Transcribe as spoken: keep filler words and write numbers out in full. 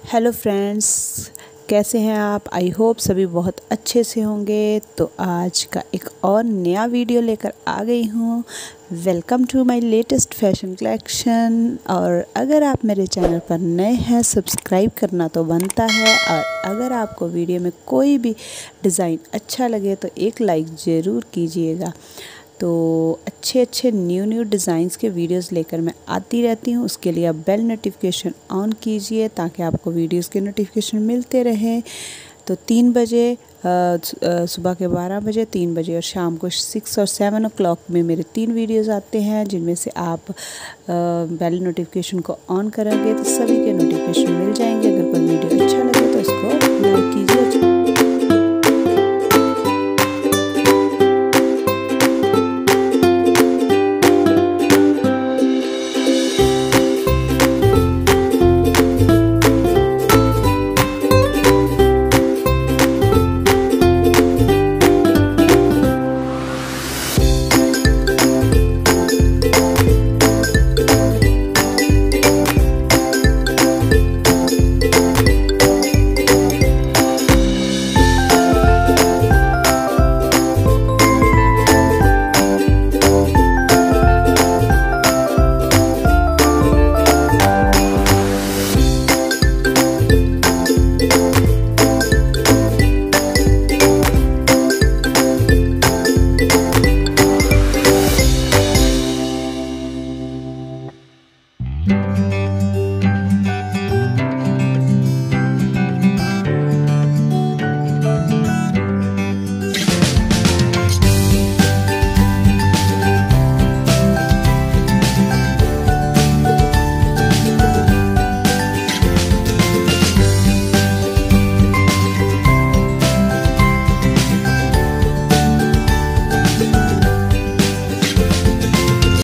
Hello friends, कैसे हैं आप। आई होप सभी बहुत अच्छे से होंगे। तो आज का एक और नया वीडियो लेकर आ गई हूँ। Welcome to my latest fashion collection. और अगर आप मेरे चैनल पर नए हैं, सब्सक्राइब करना तो बनता है। और अगर आपको वीडियो में कोई भी डिज़ाइन अच्छा लगे तो एक लाइक ज़रूर कीजिएगा। तो अच्छे अच्छे न्यू न्यू डिज़ाइंस के वीडियोस लेकर मैं आती रहती हूँ। उसके लिए आप बेल नोटिफिकेशन ऑन कीजिए ताकि आपको वीडियोस के नोटिफिकेशन मिलते रहें। तो तीन बजे सुबह के बारह बजे, तीन बजे और शाम को सिक्स और सेवन ओ क्लॉक में मेरे तीन वीडियोस आते हैं, जिनमें से आप बेल नोटिफिकेशन को ऑन करेंगे तो सभी के नोटिफिकेशन मिल जाएंगे।